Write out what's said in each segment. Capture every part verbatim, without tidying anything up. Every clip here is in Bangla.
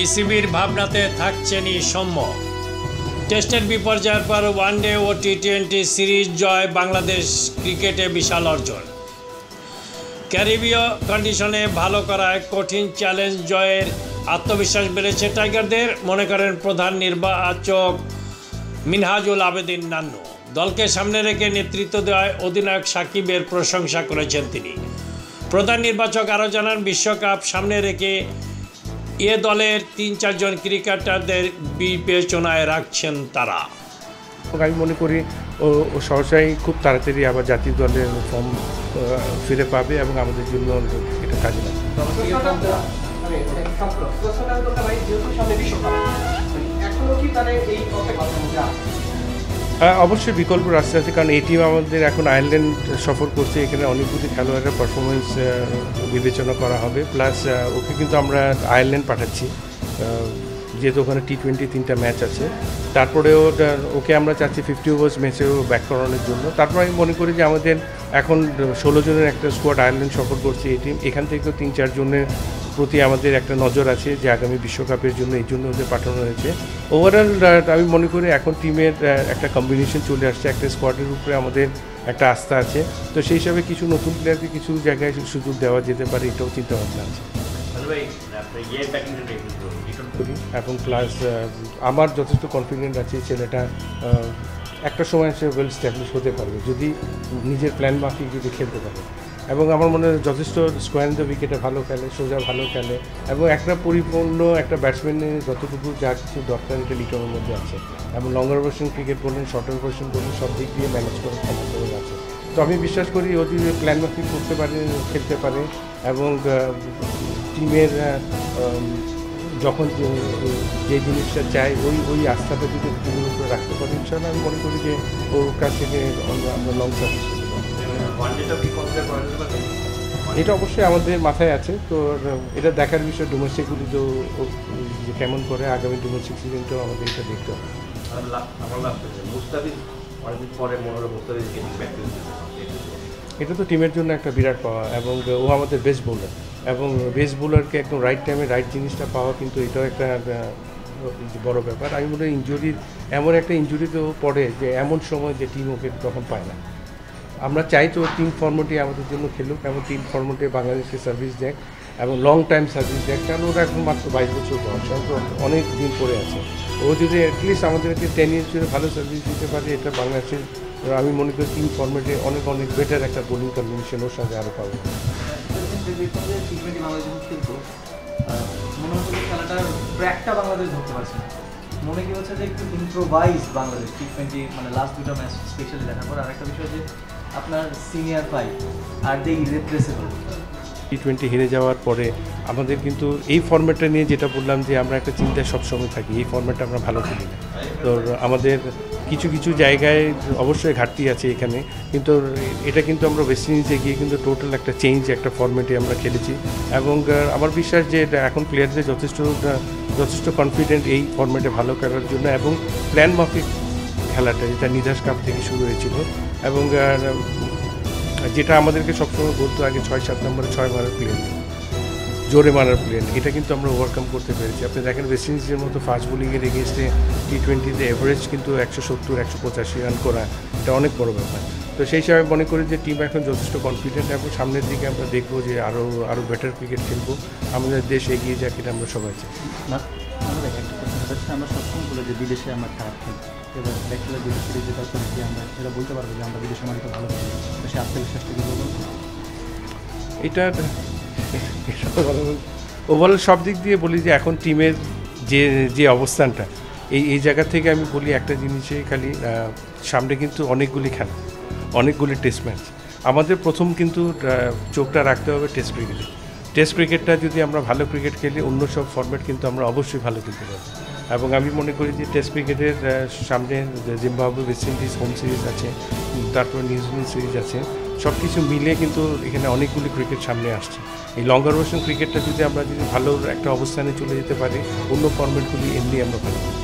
বিসিবির ভাবনাতে থাকছেনই সৌম্য। টেস্টের বিপর্যয়ের পর ওয়ানডে ও টি টোয়েন্টি সিরিজ জয় বাংলাদেশ ক্রিকেটে বিশাল অর্জন। ক্যারিবীয় কন্ডিশনে ভালো করায় কঠিন চ্যালেঞ্জ জয়ের আত্মবিশ্বাস বেড়েছে টাইগারদের, মনে করেন প্রধান নির্বাচক মিনহাজুল আবেদিন নান্নু। দলকে সামনে রেখে নেতৃত্ব দেওয়ায় অধিনায়ক সাকিবের প্রশংসা করেছেন তিনি। প্রধান নির্বাচক আরও জানান, বিশ্বকাপ সামনে রেখে এ দলের তিন চারজন ক্রিকেটারদের বিবেচনায় রাখছেন তারা। আমি মনে করি ও সহসাই খুব তাড়াতাড়ি আবার জাতীয় দলের ফর্ম ফিরে পাবে এবং আমাদের জন্য এটা কাজে লাগবে। অবশ্যই বিকল্প রাস্তা আছে, কারণ এই টিম আমাদের এখন আয়ারল্যান্ড সফর করছে, এখানে অনেকগুলি খেলোয়াড়ের পারফরমেন্স বিবেচনা করা হবে। প্লাস ওকে কিন্তু আমরা আয়ারল্যান্ড পাঠাচ্ছি, যেহেতু ওখানে টি টোয়েন্টি তিনটা ম্যাচ আছে। তারপরেও ওকে আমরা চাচ্ছি ফিফটি ওভার্স ম্যাচেও ব্যাক করানোর জন্য। তারপর আমি মনে করি যে আমাদের এখন ষোলো জনের একটা স্কোয়াড আয়ারল্যান্ড সফর করছে এই টিম, এখান থেকেও তিন চারজনের প্রতি আমাদের একটা নজর আছে যে আগামী বিশ্বকাপের জন্য এই জন্য ওদের পাঠানো হয়েছে। ওভারঅল আমি মনে করি এখন টিমের একটা কম্বিনেশন চলে আসছে, একটা স্কোয়াডের উপরে আমাদের একটা আস্থা আছে। তো সেই হিসাবে কিছু নতুন প্লেয়ারকে কিছু জায়গায় সুযোগ দেওয়া যেতে পারে, এটাও চিন্তা ভাবনা আছে। এবং প্লাস আমার যথেষ্ট কনফিডেন্ট আছে ছেলেটা একটা সময় সে ওয়েল স্ট্যাবলিশ হতে পারবে যদি নিজের প্ল্যান মাফিক যদি খেলতে পারে। এবং আমার মনে হয় যথেষ্ট স্কোয়ার দ্য উইকেটে ভালো খেলে, সোজা ভালো খেলে এবং একটা পরিপূর্ণ একটা ব্যাটসম্যানের যতটুকু যা কিছু দরকার এটা লিটনের মধ্যে আছে। এবং লঙ্গার ভার্সন ক্রিকেট বলুন, শর্টার ভার্সন বলুন, সব দিক দিয়ে ম্যানেজ করার ক্ষমতা আছে। তো আমি বিশ্বাস করি ও যদি প্ল্যান মাফিক করতে পারে, খেলতে পারে এবং টিমের যখন যে জিনিসটা চাই ওই ওই আস্থাটা যদি টিমের উপরে রাখতে পারি, ইনশাআল্লাহ আমি মনে করি যে ওর কাছ থেকে আমরা লং সার্ভিস। এটা অবশ্যই আমাদের মাথায় আছে, তো এটা দেখার বিষয় ডোমেস্টিকগুলি তো যে কেমন করে আগামী ডোমেস্টিক সিজনটাও আমাদের এটা দেখতে হবে। এটা তো টিমের জন্য একটা বিরাট পাওয়া এবং ও আমাদের বেস্ট বোলার এবং বেস্ট বোলারকে একদম রাইট টাইমে রাইট জিনিসটা পাওয়া কিন্তু এটাও একটা বড় ব্যাপার। আমি মনে হয় ইনজুরির এমন একটা ইনজুরিতেও পড়ে যে এমন সময় যে টিম ওকে তখন পায় না। আমরা চাই তো টিম ফর্মেটে আমাদের জন্য খেলুক এবং টিম ফর্মেটে বাংলাদেশকে সার্ভিস দেয় এবং লং টাইম সার্ভিস দেয়, কারণ ওরা এখন মাত্র বাইশ বছর বয়স, অনেক দিন পরে আছে। ও যদি অ্যাটলিস্ট আমাদেরকে টেন ইয়ার্স জুড়ে ভালো সার্ভিস দিতে পারে, এটা বাংলাদেশের আমি মনে করি টিম ফর্মেটে অনেক অনেক বেটার একটা বোলিং কম্বিনেশন ওর সাথে আরও পাবো। মনে কি হচ্ছে যে একটু ইম্প্রোভাইজ বাংলাদেশ টি টোয়েন্টি মানে লাস্ট দুটো ম্যাচ স্পেশালি দেখার পর আরেকটা বিষয় যে আপনার senior five are they irreplaceable. T twenty হেরে যাওয়ার পরে আমাদের কিন্তু এই ফর্ম্যাটটা নিয়ে যেটা বললাম যে আমরা একটা চিন্তায় সবসময় থাকি, এই ফর্ম্যাটটা আমরা ভালো খেলি না। তো আমাদের কিছু কিছু জায়গায় অবশ্যই ঘাটতি আছে এখানে, কিন্তু এটা কিন্তু আমরা ওয়েস্ট ইন্ডিজে গিয়ে কিন্তু টোটাল একটা চেঞ্জ একটা ফর্ম্যাটে আমরা খেলেছি এবং আমার বিশ্বাস যে এখন প্লেয়ারদের যথেষ্ট যথেষ্ট কনফিডেন্ট এই ফর্ম্যাটে ভালো খেলার জন্য এবং প্ল্যান মাফিক খেলাটা যেটা নিধাস কাপ থেকে শুরু হয়েছিল এবং যেটা আমাদেরকে সবসময় বলতো আগে ছয় সাত নম্বরে ছয় মারার প্লেন, জোরে মারার প্লেন, এটা কিন্তু আমরা ওভারকাম করতে পেরেছি। আপনি দেখেন ওয়েস্ট ইন্ডিজের মতো ফাস্ট বোলিংয়ের এগেনস্টে টি টোয়েন্টিতে এভারেজ কিন্তু একশো সত্তর একশো পঁচাশি রান করা এটা অনেক বড় ব্যাপার। তো সেই হিসাবে মনে করি যে টিম এখন যথেষ্ট কনফিডেন্ট এবং সামনের দিকে আমরা দেখবো যে আরও আরও বেটার ক্রিকেট খেলবো, আমাদের দেশ এগিয়ে যাক এটা আমরা সবাই চাই। আমরা সবসময় বলে যে বিদেশে আমরা খারাপ খেলি, এবার ব্যাকটেরিয়া বিদেশে যেটা করেছি আমরা সেটা বলতে পারবো যে আমরা বিদেশে মানিতে ভালো খেলি, তো সে আত্মবিশ্বাসটা কি বলবো এটা ওভারঅল সব দিক দিয়ে বলি যে এখন টিমের যে যে অবস্থানটা এই এই জায়গা থেকে আমি বলি একটা জিনিসে খালি সামনে কিন্তু অনেকগুলি খেলা, অনেকগুলি টেস্ট ম্যাচ, আমাদের প্রথম কিন্তু চোখটা রাখতে হবে টেস্ট ক্রিকেটে। টেস্ট ক্রিকেটটা যদি আমরা ভালো ক্রিকেট খেলি অন্য সব ফরম্যাট কিন্তু আমরা অবশ্যই ভালো খেলতে পারবো এবং আমি মনে করি যে টেস্ট ক্রিকেটের সামনে Zimbabwe West Indies home series আছে, তারপর নিউজিল্যান্ড সিরিজ আছে, সব কিছু মিলে কিন্তু এখানে অনেকগুলি ক্রিকেট সামনে আসছে। এই লঙ্গার ভার্সন ক্রিকেটটা যদি আমরা যদি ভালো একটা অবস্থানে চলে যেতে পারি অন্য ফরম্যাটগুলি এমনি আমরা পারি।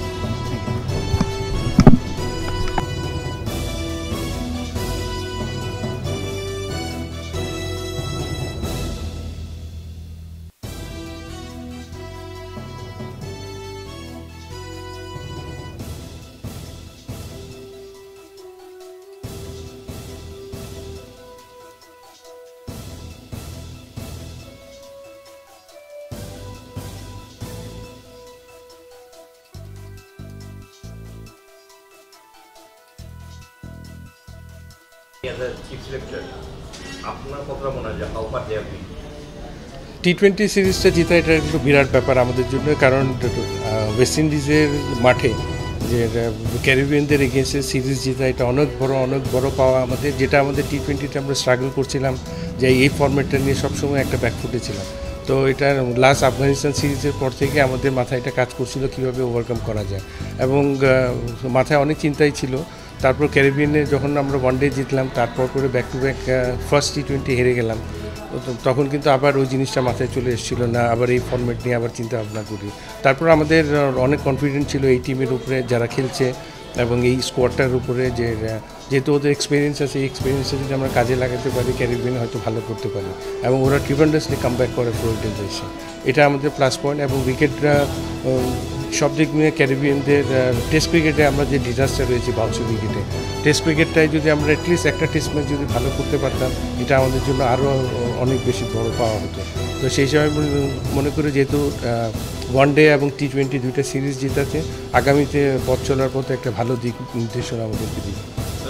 আপনার কতটা মনে হয় যে how far they have been? T twenty সিরিজটা জিতা এটা একটু বিরাট ব্যাপার আমাদের জন্য, কারণ ওয়েস্ট ইন্ডিজের মাঠে যে ক্যারিবিয়ানদের এগেনস্টে সিরিজ জিতা এটা অনেক বড় অনেক বড় পাওয়া আমাদের, যেটা আমাদের টি টোয়েন্টিতে আমরা স্ট্রাগল করছিলাম যে এই ফরম্যাটটা নিয়ে সবসময় একটা ব্যাকফুটে ছিলাম। তো এটা লাস্ট আফগানিস্তান সিরিজের পর থেকে আমাদের মাথায় এটা কাজ করছিল কীভাবে ওভারকাম করা যায়, এবং মাথায় অনেক চিন্তাই ছিল। তারপর ক্যারিবিয়ানে যখন আমরা ওয়ান ডে জিতলাম, তারপর করে back to back first T twenty হেরে গেলাম, তখন কিন্তু আবার ওই জিনিসটা মাথায় চলে এসেছিলো না, আবার এই ফরম্যাট নিয়ে আবার চিন্তা ভাবনা করি। তারপর আমাদের অনেক কনফিডেন্ট ছিল এই টিমের উপরে যারা খেলছে এবং এই স্কোয়াডটার উপরে, যে যেহেতু ওদের এক্সপিরিয়েন্স আছে, এই এক্সপিরিয়েন্সে যদি আমরা কাজে লাগাতে পারি ক্যারিবিয়ানে হয়তো ভালো করতে পারি, এবং ওরা ট্রিমেন্ডাসলি কাম ব্যাক করে ফ্লোরিডাতে এসে, এটা আমাদের প্লাস পয়েন্ট। এবং উইকেটরা সব দিক নিয়ে ক্যারিবিয়ানদের টেস্ট ক্রিকেটে আমরা যে ডিজাস্টার রয়েছে বাউন্সি উইকেটে, টেস্ট ক্রিকেটটায় যদি আমরা অ্যাটলিস্ট একটা টেস্ট ম্যাচ যদি ভালো করতে পারতাম, এটা আমাদের জন্য আরও অনেক বেশি বড় পাওয়া হতো। তো সেই হিসাবে মনে করি যেহেতু ওয়ান ডে এবং টি টোয়েন্টি দুইটা সিরিজ জেতাতে আগামীতে পথ চলার পথে একটা ভালো দিক নির্দেশনা আমাদেরকে দিবে।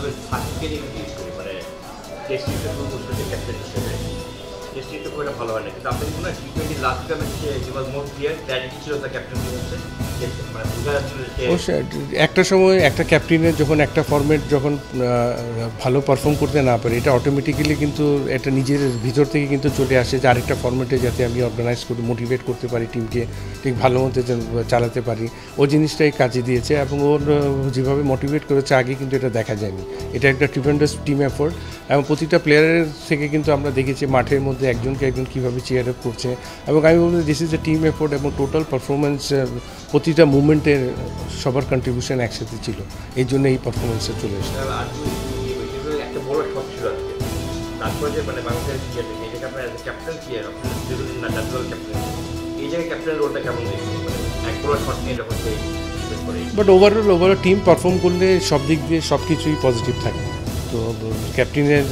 টেস্টিংটা খুব একটা ভালো হয় না, কিন্তু আপনি কোনো টি টোয়েন্টি লাস্ট ম্যাচে হি ওয়াজ মোর ক্লিয়ার, ক্ল্যারিটি ছিল তার ক্যাপ্টেন্সি হচ্ছে, মানে বোঝা যাচ্ছিল যে অবশ্যই একটা সময় একটা ক্যাপ্টেনের যখন একটা ফরম্যাট যখন ভালো পারফর্ম করতে না পারে, এটা অটোমেটিক্যালি কিন্তু একটা নিজের ভিতর থেকে কিন্তু চলে আসে যে আরেকটা ফরম্যাটে যাতে আমি অর্গানাইজ করি, মোটিভেট করতে পারি টিমকে, ঠিক ভালো মতো চালাতে পারি, ও জিনিসটাই কাজে দিয়েছে। এবং ওর যেভাবে মোটিভেট করেছে আগে কিন্তু এটা দেখা যায়নি, এটা একটা ট্রিমেন্ডাস টিম এফোর্ট, এবং প্রতিটা প্লেয়ারের থেকে কিন্তু আমরা দেখেছি মাঠের মধ্যে একজনকে একজন কীভাবে চেয়ার আপ করছে, এবং আমি বলবো this is a team effort, এবং টোটাল পারফরমেন্স প্রতিটা মুভমেন্টের সবার কন্ট্রিবিউশন একসাথে ছিল, এই জন্য এই পারফরমেন্সে চলে এসেছে। একটা বড় শট ছিল আজকে, তারপরে যে মানে বাংলাদেশের এটাকে আপনার ক্যাপ্টেন কি না ন্যাচারাল ক্যাপ্টেন, এই জায়গায় ক্যাপ্টেনের রোলটা কেমন দেখছেন, মানে এক বড় শট নিয়ে যখন সেই but overall overall team perform করলে সব দিক দিয়ে সব কিছুই পজিটিভ থাকে। তো ক্যাপ্টেনের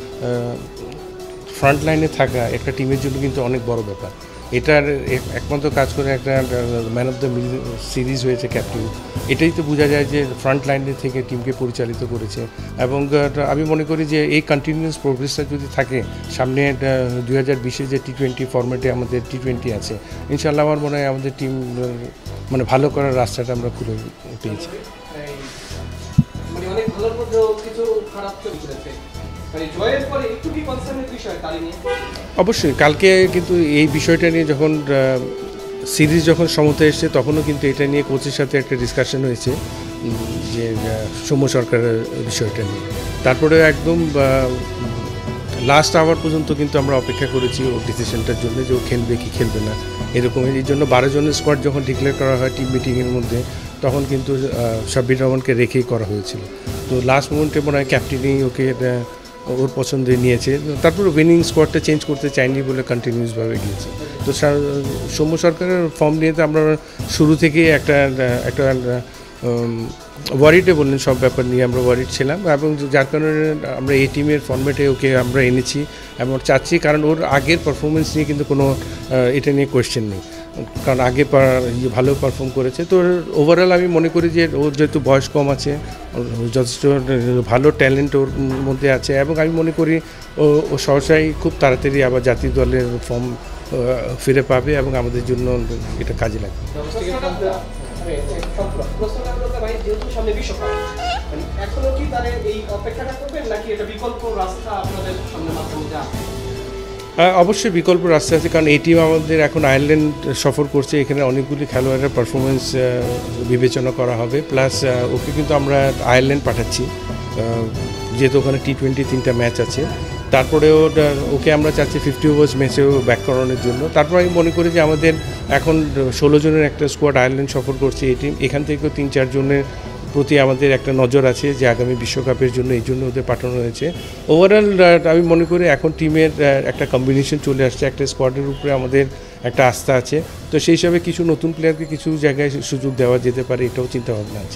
ফ্রন্ট লাইনে থাকা একটা টিমের জন্য কিন্তু অনেক বড় ব্যাপার, এটার একমাত্র কাজ করে একটা ম্যান অফ দ্য সিরিজ হয়েছে ক্যাপ্টেন, এটাই তো বোঝা যায় যে ফ্রন্ট লাইনে থেকে টিমকে পরিচালিত করেছে। এবং আমি মনে করি যে এই কন্টিনিউয়াস প্রোগ্রেসটা যদি থাকে সামনে দুই হাজার বিশে যে টি টোয়েন্টি ফরম্যাটে আমাদের টি টোয়েন্টি আছে, ইনশাল্লাহ আমার মনে হয় আমাদের টিম মানে ভালো করার রাস্তাটা আমরা খুলে পেয়েছি। মানে অনেক ভালোর মধ্যেও কিছু খারাপ চলে করেছে, মানে জয়ের পরে একটু কি কনসার্নের বিষয় তাই নিয়ে? অবশ্যই কালকে কিন্তু এই বিষয়টা নিয়ে যখন সিরিজ যখন সমতা এসছে তখনও কিন্তু এটা নিয়ে কোচের সাথে একটা ডিসকাশন হয়েছে যে সৌম্য সরকারের বিষয়টা নিয়ে, তারপরে একদম লাস্ট আওয়ার পর্যন্ত কিন্তু আমরা অপেক্ষা করেছি ওর ডিসিশনটার জন্য যে ও খেলবে কি খেলবে না এরকম। এই জন্য বারো জনের স্কোয়াড যখন ডিক্লেয়ার করা হয় টিম মিটিংয়ের মধ্যে, তখন কিন্তু সাব্বির রহমানকে রেখেই করা হয়েছিল। তো লাস্ট মোমেন্টে মনে হয় ক্যাপ্টেনই ওকে ওর পছন্দে নিয়েছে, তারপর উইনিং স্কোয়াডটা চেঞ্জ করতে চাইনি বলে কন্টিনিউসভাবে গিয়েছে। তো সৌম্য সরকারের ফর্ম নিয়ে তো আমরা শুরু থেকেই একটা একটা ওয়ারিডে বললেন সব ব্যাপার নিয়ে আমরা ওয়ারিড ছিলাম, এবং যার কারণে আমরা এই টিমের ফর্মেটে ওকে আমরা এনেছি এবং চাচ্ছি, কারণ ওর আগের পারফরমেন্স নিয়ে কিন্তু কোনো এটা নিয়ে কোয়েশ্চেন নেই, কারণ আগে ভালো পারফর্ম করেছে। তো ওভারঅল আমি মনে করি যে ওর যেহেতু বয়স কম আছে, যথেষ্ট ভালো ট্যালেন্ট ওর মধ্যে আছে, এবং আমি মনে করি ও ও সহসাই খুব তাড়াতাড়ি আবার জাতীয় দলের ফর্ম ফিরে পাবে এবং আমাদের জন্য এটা কাজে লাগবে। অবশ্যই বিকল্প রাস্তা আছে, কারণ এই টিম আমাদের এখন আয়ারল্যান্ড সফর করছে, এখানে অনেকগুলি খেলোয়াড়ের পারফরমেন্স বিবেচনা করা হবে, প্লাস ওকে কিন্তু আমরা আয়ারল্যান্ড পাঠাচ্ছি যেহেতু ওখানে টি টোয়েন্টি তিনটা ম্যাচ আছে, তারপরেও ওকে আমরা চাচ্ছি ফিফটি ওভার্স ম্যাচেও ব্যাক করানোর জন্য। তারপর আমি মনে করি যে আমাদের এখন ষোলো জনের একটা স্কোয়াড আয়ারল্যান্ড সফর করছে এই টিম, এখান থেকেও তিন চারজনের প্রতি আমাদের একটা নজর আছে যে আগামী বিশ্বকাপের জন্য এই জন্য ওদের পাঠানো হয়েছে। ওভারঅল আমি মনে করি এখন টিমের একটা কম্বিনেশন চলে আসছে, একটা স্কোয়াডের উপরে আমাদের একটা আস্থা আছে, তো সেই হিসাবে কিছু নতুন প্লেয়ারকে কিছু জায়গায় সুযোগ দেওয়া যেতে পারে, এটাও চিন্তা ভাবনা আছে।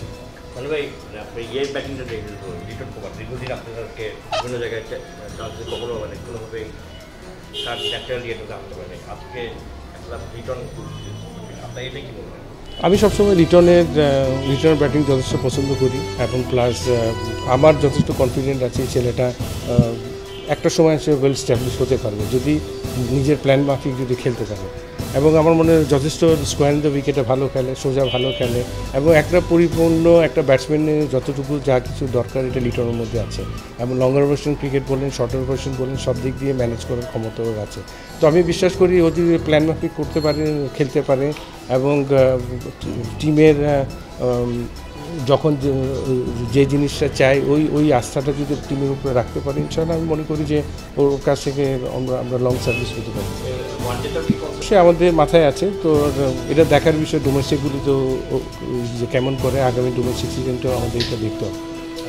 দীর্ঘদিন আপনাদেরকে বিভিন্ন জায়গায় কখনো মানে কোনোভাবে তার ন্যাচারালি এটা জানতে পারে আজকে একটা রিটার্ন আপনার এটা কি বলবেন? আমি সবসময় রিটার্নের রিটার্ন ব্যাটিং যথেষ্ট পছন্দ করি এবং প্লাস আমার যথেষ্ট কনফিডেন্ট আছে এই ছেলেটা আহ, একটা সময় সে ওয়েল স্ট্যাবলিশ হতে পারবে যদি নিজের প্ল্যান মাফিক যদি খেলতে পারে এবং আমার মনে হয় যথেষ্ট স্কোয়ার ইন দ্য উইকেটে ভালো খেলে, সোজা ভালো খেলে এবং একটা পরিপূর্ণ একটা ব্যাটসম্যানের যতটুকু যা কিছু দরকার এটা লিটনের মধ্যে আছে এবং লঙ্গার ভার্সন ক্রিকেট বলেন, শর্টার ভার্সন বলেন, সব দিক দিয়ে ম্যানেজ করার ক্ষমতা ওর আছে। তো আমি বিশ্বাস করি ও যদি প্ল্যান মাফিক করতে পারে, খেলতে পারে এবং টিমের যখন যে জিনিসটা চাই ওই ওই আস্থাটা যদি টিমের উপরে রাখতে পারি ইনশাআল্লাহ আমি মনে করি যে ওর কাছ থেকে আমরা আমরা লং সার্ভিস করতে পারি। সে আমাদের মাথায় আছে, তো এটা দেখার বিষয় ডোমেস্টিকগুলি তো যে কেমন করে আগামী ডোমেস্টিক সিজনটাও আমাদের এটা দেখতে হবে।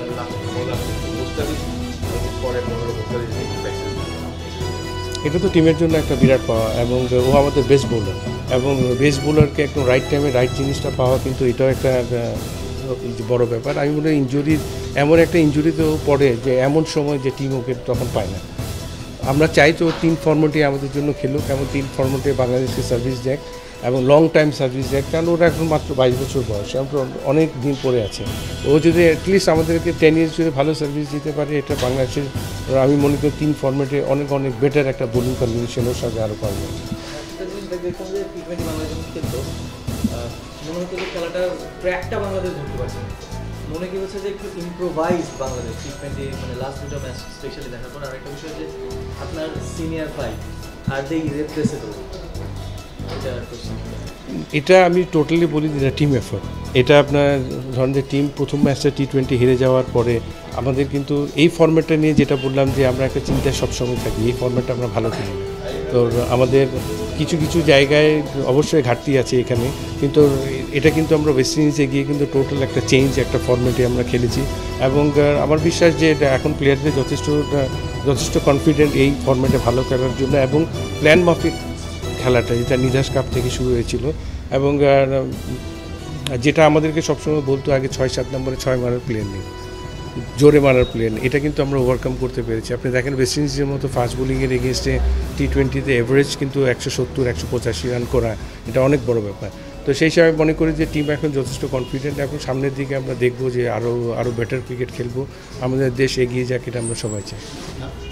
এটা তো টিমের জন্য একটা বিরাট পাওয়া এবং ও আমাদের বেস্ট বোলার এবং বেস্ট বোলারকে একদম রাইট টাইমে রাইট জিনিসটা পাওয়া কিন্তু এটাও একটা বড় ব্যাপার। আমি মনে হয় ইনজুরির এমন একটা ইনজুরিতেও পড়ে যে এমন সময় যে টিম ওকে তখন পায় না। আমরা চাই তো তিন ফর্মেটে আমাদের জন্য খেলুক এবং তিন ফর্মেটে বাংলাদেশকে সার্ভিস দেয় এবং লং টাইম সার্ভিস দেয়, কারণ ওরা এখন মাত্র বাইশ বছর বয়স, আমরা অনেক দিন পরে আছে। ও যদি অ্যাটলিস্ট আমাদেরকে টেন ইয়ার্স যদি ভালো সার্ভিস দিতে পারে এটা বাংলাদেশের আমি মনে করি তিন ফর্মেটে অনেক অনেক বেটার একটা বোলিং কম্বিনেশনের সাথে আরও পারবে। একটা জিনিস দেখতাম যে টি টোয়েন্টি বাংলাদেশ খেলতো, মনে হতো যে খেলাটার ট্র্যাকটা বাংলাদেশ ধরতে পারছে না। মনে কি হচ্ছে যে একটু ইম্প্রোভাইজ বাংলাদেশ টি টোয়েন্টি মানে লাস্ট দুটো ম্যাচ স্পেশালি দেখার পর। আর একটা বিষয় যে আপনার সিনিয়র ফাইভ আর দে ইররিপ্লেসেবল, এটা এটা আমি টোটালি বলি যে টিম এফোর্ট। এটা আপনার ধরেন যে টিম প্রথম ম্যাচটা টি টোয়েন্টি হেরে যাওয়ার পরে আমাদের কিন্তু এই ফর্ম্যাটটা নিয়ে যেটা বললাম যে আমরা একটা চিন্তায় সবসময় থাকি এই ফর্ম্যাটটা আমরা ভালো খেলি না। তো আমাদের কিছু কিছু জায়গায় অবশ্যই ঘাটতি আছে এখানে, কিন্তু এটা কিন্তু আমরা ওয়েস্ট ইন্ডিজে গিয়ে কিন্তু টোটাল একটা চেঞ্জ একটা ফর্ম্যাটে আমরা খেলেছি এবং আমার বিশ্বাস যে এখন প্লেয়ারদের যথেষ্ট যথেষ্ট কনফিডেন্ট এই ফর্ম্যাটে ভালো খেলার জন্য এবং প্ল্যান মাফিক খেলাটা যেটা নিধাস কাপ থেকে শুরু হয়েছিল এবং যেটা আমাদেরকে সবসময় বলতো আগে ছয় সাত নম্বরে ছয় মারার প্লেয়ার নেই, জোরে মারার প্লেয়ার নেই, এটা কিন্তু আমরা ওভারকাম করতে পেরেছি। আপনি দেখেন ওয়েস্ট ইন্ডিজের মতো ফাস্ট বোলিংয়ের এগেনস্টে টি টোয়েন্টিতে এভারেজ কিন্তু একশো সত্তর একশো পঁচাশি রান করা এটা অনেক বড় ব্যাপার। তো সেই হিসাবে মনে করি যে টিম এখন যথেষ্ট কনফিডেন্ট, এখন সামনের দিকে আমরা দেখবো যে আরও আরও বেটার ক্রিকেট খেলবো, আমাদের দেশ এগিয়ে যাক এটা আমরা সবাই চাই।